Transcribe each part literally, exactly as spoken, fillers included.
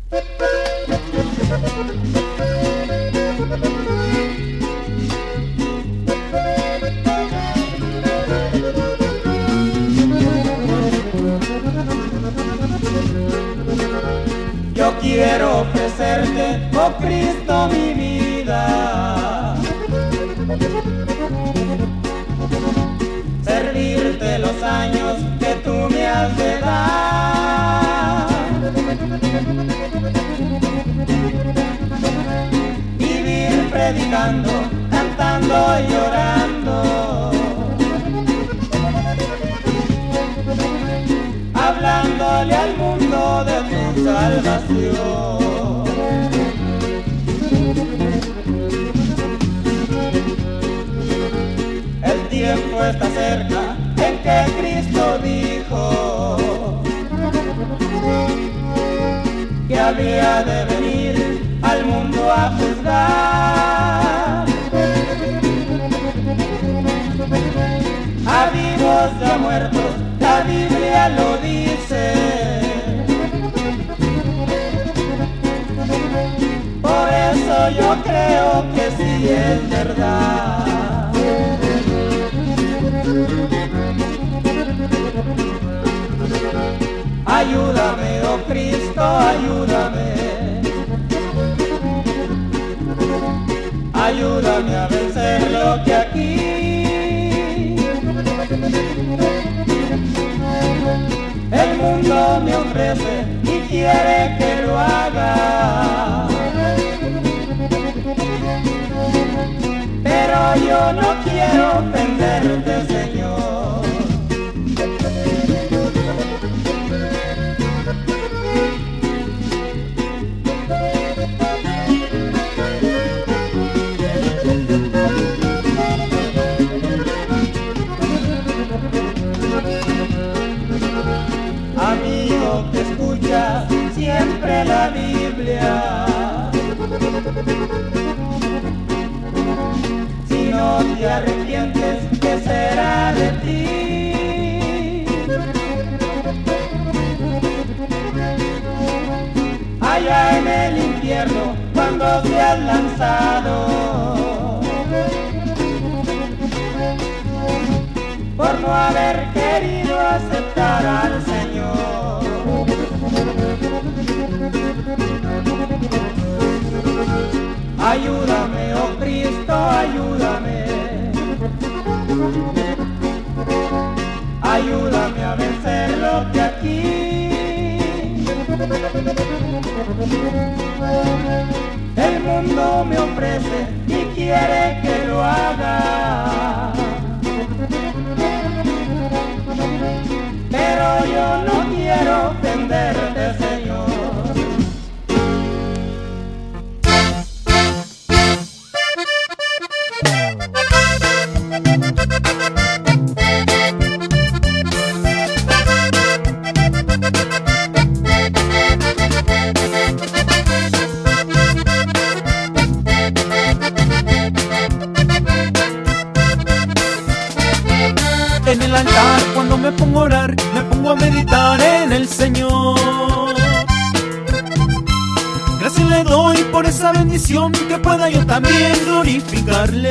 Yo quiero ofrecerte, oh Cristo, mi vida, servirte los años que tú me has de dar, vivir predicando, cantando y llorando, hablándole al mundo de tu salvación. El tiempo está cerca en que Cristo dijo que había de venir al mundo a juzgar a vivos y a muertos. La Biblia lo dice, por eso yo creo que sí es verdad. Ayúdame, oh Cristo, ayúdame, ayúdame a vencer lo que aquí el mundo me ofrece y quiere que lo haga, pero yo no quiero ofenderte, Señor. Amigo que escucha siempre la Biblia, si no te arrepientes, ¿qué será de ti? Allá en el infierno, cuando seas lanzado por no haber querido aceptar al Señor. Ayúdame, oh Cristo, ayúdame, ayúdame a vencer lo que aquí el mundo me ofrece y quiere que lo haga, pero yo no quiero ofenderte, Señor. En el altar cuando me pongo a orar, me pongo a meditar en el Señor. Gracias le doy por esa bendición, que pueda yo también glorificarle.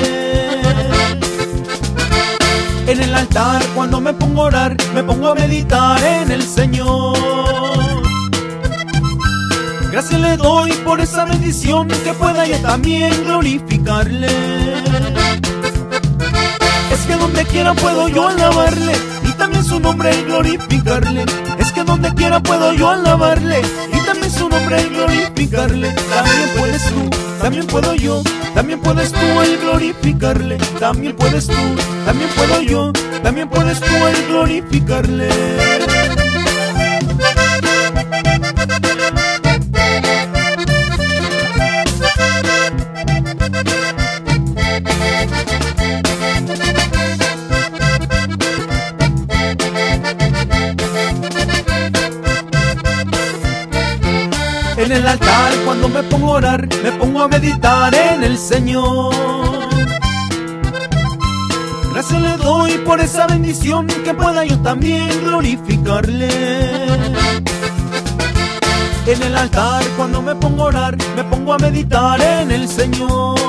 En el altar cuando me pongo a orar, me pongo a meditar en el Señor. Gracias le doy por esa bendición, que pueda yo también glorificarle. Es que donde quiera puedo yo alabarle y también su nombre y glorificarle. Es que donde quiera puedo yo alabarle y también su nombre y glorificarle. También puedes tú, también puedo yo, también puedes tú el glorificarle. También puedes tú, también puedo yo, también puedes tú el glorificarle. En el altar cuando me pongo a orar, me pongo a meditar en el Señor. Gracias le doy por esa bendición, que pueda yo también glorificarle. En el altar cuando me pongo a orar, me pongo a meditar en el Señor.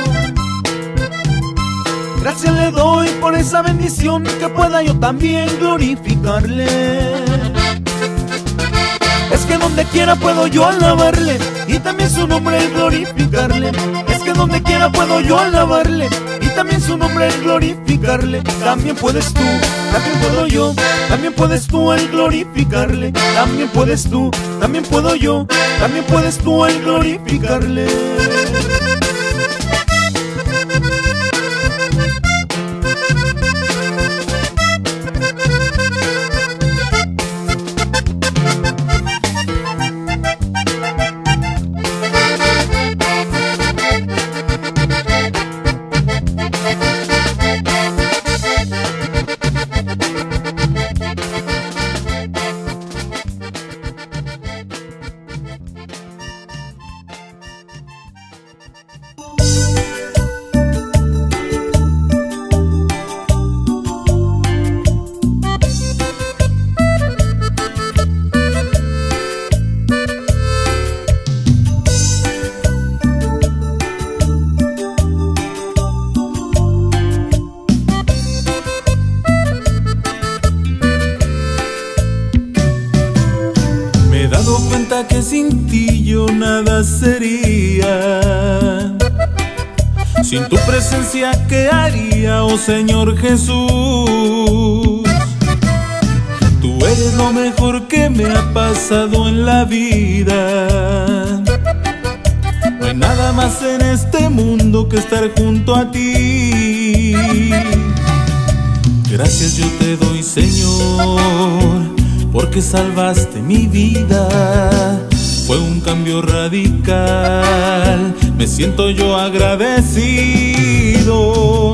Gracias le doy por esa bendición, que pueda yo también glorificarle. Es que donde quiera puedo yo alabarle, y también su nombre glorificarle. Es que donde quiera puedo yo alabarle, y también su nombre glorificarle. También puedes tú, también puedo yo, también puedes tú el glorificarle. También puedes tú, también puedo yo, también puedes tú el glorificarle. Que sin ti yo nada sería. Sin tu presencia, ¿qué haría, oh Señor Jesús? Tú eres lo mejor que me ha pasado en la vida. No hay nada más en este mundo que estar junto a ti. Gracias yo te doy, Señor, porque salvaste mi vida. Fue un cambio radical, me siento yo agradecido.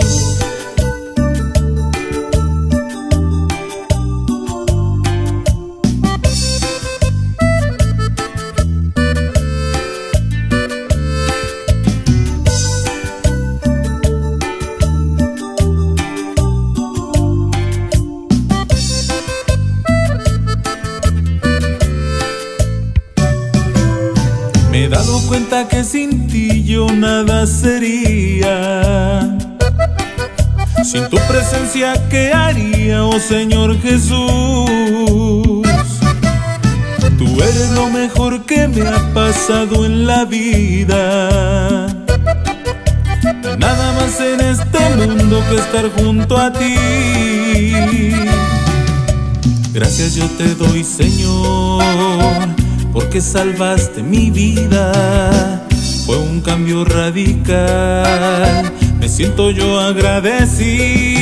Me he dado cuenta que sin ti yo nada sería. Sin tu presencia, ¿qué haría, oh Señor Jesús? Tú eres lo mejor que me ha pasado en la vida. No hay nada más en este mundo que estar junto a ti. Gracias yo te doy, Señor, porque salvaste mi vida. Fue un cambio radical, me siento yo agradecido.